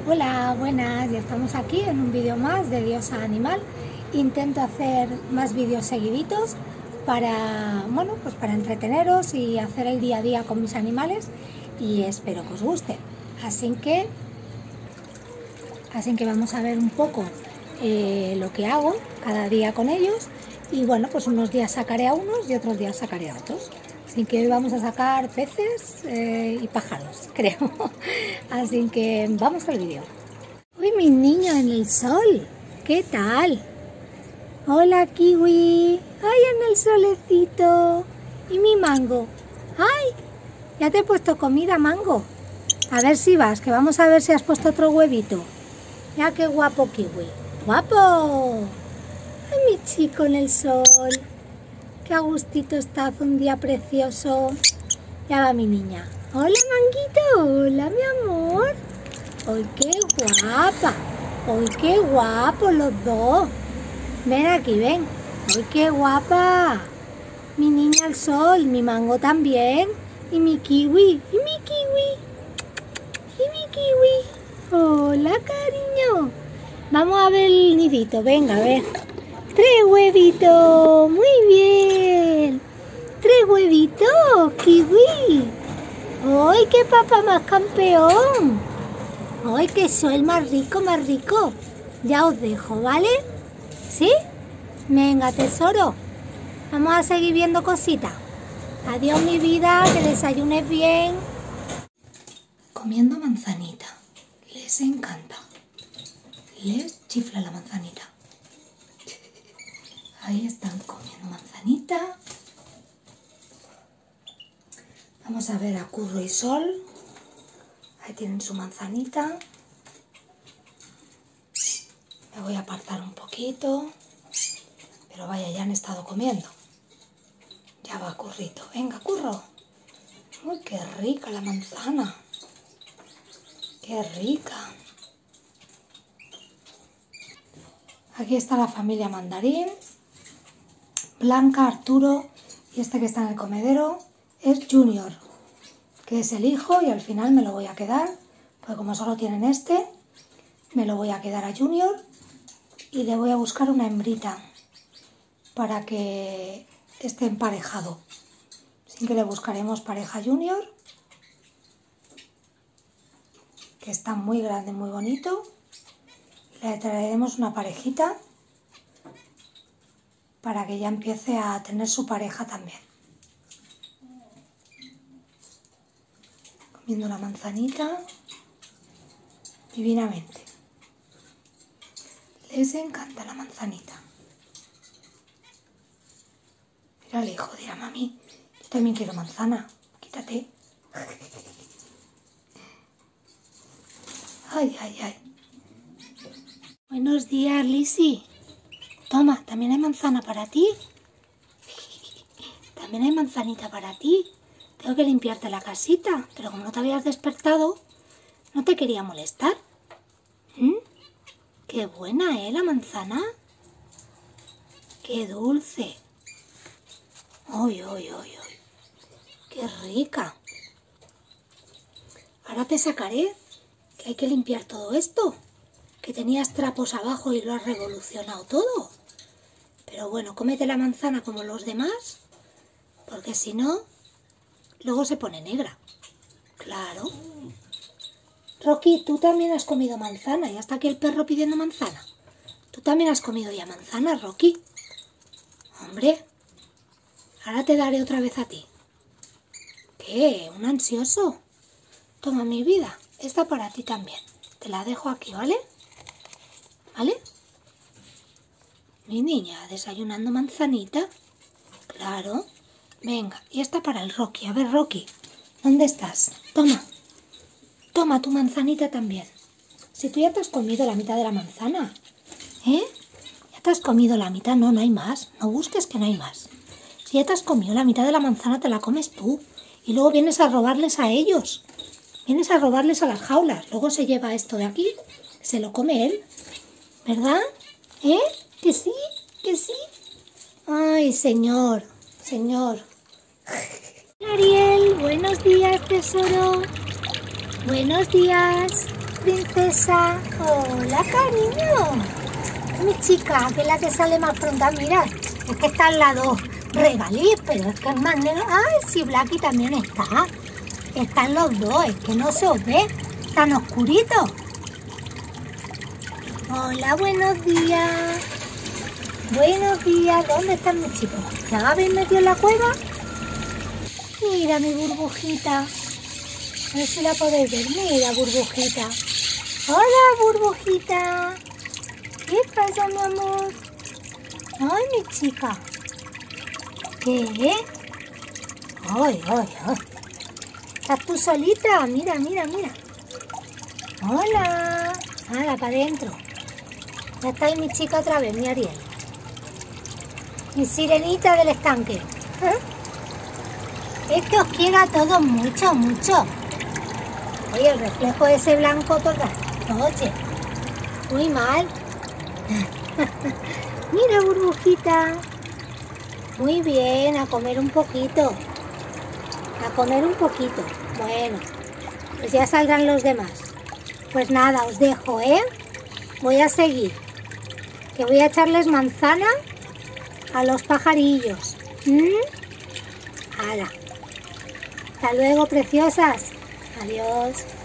Hola, buenas, ya estamos aquí en un vídeo más de Diosa Animal. Intento hacer más vídeos seguiditos para, bueno, pues para entreteneros y hacer el día a día con mis animales y espero que os guste. Así que vamos a ver un poco lo que hago cada día con ellos y bueno, pues unos días sacaré a unos y otros días sacaré a otros. Así que hoy vamos a sacar peces y pájaros, creo. Así que vamos al vídeo. Uy, mi niño en el sol. ¿Qué tal? Hola, Kiwi. Ay, en el solecito. ¿Y mi mango? Ay, ya te he puesto comida, mango. A ver si vas, que vamos a ver si has puesto otro huevito. Ya qué guapo, Kiwi. ¡Guapo! Ay, mi chico en el sol. Qué a gustito está, hace un día precioso. Ya va mi niña. Hola, manguito. Hola, mi amor. ¡Ay, qué guapa! ¡Ay, qué guapos los dos! Ven aquí, ven. ¡Ay, qué guapa! Mi niña al sol, mi mango también. Y mi kiwi. Y mi kiwi. Y mi kiwi. Hola, cariño. Vamos a ver el nidito. Venga, a ver. 3 huevitos. Muy bien. 3 huevitos, kiwi. ¡Ay, qué papá más campeón! ¡Ay, qué sol más rico, más rico! Ya os dejo, ¿vale? ¿Sí? Venga, tesoro. Vamos a seguir viendo cositas. Adiós, mi vida, que desayunes bien. Comiendo manzanita. Les encanta. Les chifla la manzanita. Ahí están comiendo manzanita. Vamos a ver a Curro y Sol. Ahí tienen su manzanita. Me voy a apartar un poquito. Pero vaya, ya han estado comiendo. Ya va, Currito. Venga, Curro. Uy, qué rica la manzana. Qué rica. Aquí está la familia Mandarín. Blanca, Arturo y este que está en el comedero es Junior, que es el hijo y al final me lo voy a quedar, porque como solo tienen este, me lo voy a quedar a Junior y le voy a buscar una hembrita para que esté emparejado. Así que le buscaremos pareja Junior, que está muy grande, muy bonito. Le traeremos una parejita para que ya empiece a tener su pareja también. Comiendo la manzanita divinamente. Les encanta la manzanita. Mira el hijo, dirá mami, yo también quiero manzana, quítate. Ay, ay, ay. Buenos días, Lizzy. Toma, también hay manzana para ti. También hay manzanita para ti. Tengo que limpiarte la casita, pero como no te habías despertado, no te quería molestar. Qué buena, la manzana. Qué dulce. ¡Ay, ay, ay, ay! ¡Qué rica! Ahora te sacaré, que hay que limpiar todo esto. Que tenías trapos abajo y lo has revolucionado todo. Pero bueno, cómete la manzana como los demás, porque si no, luego se pone negra. Claro. Rocky, tú también has comido manzana. Ya está aquí el perro pidiendo manzana. Tú también has comido ya manzana, Rocky. Hombre, ahora te daré otra vez a ti. ¿Qué? ¿Un ansioso? Toma, mi vida. Esta para ti también. Te la dejo aquí, ¿vale? ¿Vale? Mi niña, desayunando manzanita. Claro. Venga, y esta para el Rocky. A ver, Rocky, ¿dónde estás? Toma. Toma tu manzanita también. Si tú ya te has comido la mitad de la manzana. ¿Eh? ¿Ya te has comido la mitad? No, no hay más. No busques que no hay más. Si ya te has comido la mitad de la manzana, te la comes tú. Y luego vienes a robarles a ellos. Vienes a robarles a las jaulas. Luego se lleva esto de aquí. Se lo come él. ¿Verdad? ¿Eh? ¿Que sí? ¿Que sí? Ay, señor. Señor. Ariel, buenos días, tesoro. Buenos días. princesa. Hola, cariño. Mi chica, que es la que sale más pronta. Mira, es que está al lado Regalí, pero es que es más negro. Ay, sí, Blacky también está. Están los dos, es que no se os ve. Tan oscurito. Hola, buenos días. Buenos días. ¿Dónde están mis chicos? ¿Ya habéis metido en la cueva? Mira mi burbujita. A ver si la podéis ver. Mira, burbujita. Hola, burbujita. ¿Qué pasa, mi amor? Ay, mi chica. ¿Qué? Ay, ay, ay. ¿Estás tú solita? Mira, mira, mira. Hola. Hala, para adentro. Ya está ahí mi chica otra vez, mi Ariel. Mi sirenita del estanque. ¿Eh? Es que os quiero a todos mucho, mucho. Oye, el reflejo ese blanco todo el rato. Oye, muy mal. Mira, burbujita. Muy bien, a comer un poquito. A comer un poquito. Bueno, pues ya saldrán los demás. Pues nada, os dejo, ¿eh? Voy a seguir. Que voy a echarles manzana a los pajarillos. ¡Hala! Hasta luego, preciosas. Adiós.